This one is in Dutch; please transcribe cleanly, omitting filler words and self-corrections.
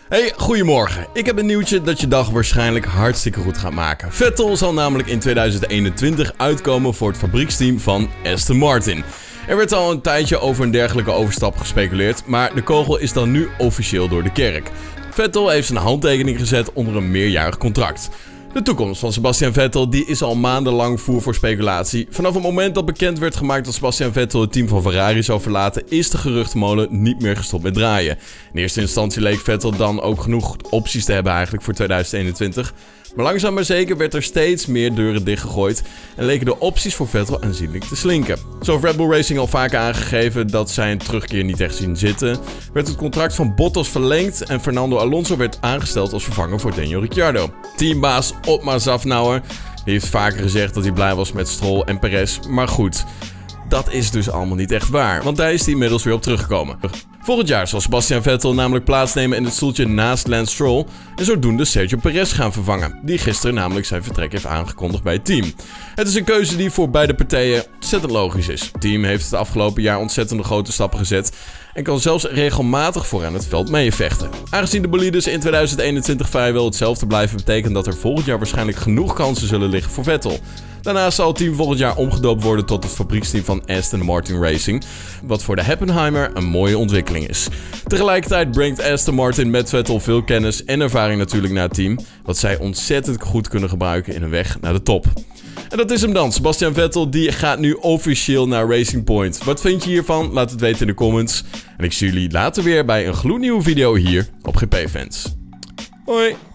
Hey, goedemorgen. Ik heb een nieuwtje dat je dag waarschijnlijk hartstikke goed gaat maken. Vettel zal namelijk in 2021 uitkomen voor het fabrieksteam van Aston Martin. Er werd al een tijdje over een dergelijke overstap gespeculeerd, maar de kogel is dan nu officieel door de kerk. Vettel heeft zijn handtekening gezet onder een meerjarig contract. De toekomst van Sebastian Vettel die is al maandenlang voer voor speculatie. Vanaf het moment dat bekend werd gemaakt dat Sebastian Vettel het team van Ferrari zou verlaten, is de geruchtenmolen niet meer gestopt met draaien. In eerste instantie leek Vettel dan ook genoeg opties te hebben eigenlijk voor 2021. Maar langzaam maar zeker werd er steeds meer deuren dichtgegooid en leken de opties voor Vettel aanzienlijk te slinken. Zo heeft Red Bull Racing al vaker aangegeven dat zij een terugkeer niet echt zien zitten, werd het contract van Bottas verlengd en Fernando Alonso werd aangesteld als vervanger voor Daniel Ricciardo. Teambaas Otmar Szafnauer heeft vaker gezegd dat hij blij was met Stroll en Perez, maar goed, dat is dus allemaal niet echt waar, want daar is hij inmiddels weer op teruggekomen. Volgend jaar zal Sebastian Vettel namelijk plaatsnemen in het stoeltje naast Lance Stroll en zodoende Sergio Perez gaan vervangen, die gisteren namelijk zijn vertrek heeft aangekondigd bij het team. Het is een keuze die voor beide partijen ontzettend logisch is. Het team heeft het afgelopen jaar ontzettende grote stappen gezet en kan zelfs regelmatig vooraan het veld meevechten. Aangezien de bolides in 2021 vrijwel hetzelfde blijven, betekent dat er volgend jaar waarschijnlijk genoeg kansen zullen liggen voor Vettel. Daarnaast zal het team volgend jaar omgedoopt worden tot het fabrieksteam van Aston Martin Racing, wat voor de Heppenheimer een mooie ontwikkeling is. Tegelijkertijd brengt Aston Martin met Vettel veel kennis en ervaring natuurlijk naar het team, wat zij ontzettend goed kunnen gebruiken in een weg naar de top. En dat is hem dan. Sebastian Vettel die gaat nu officieel naar Racing Point. Wat vind je hiervan? Laat het weten in de comments. En ik zie jullie later weer bij een gloednieuwe video hier op GP Fans. Hoi!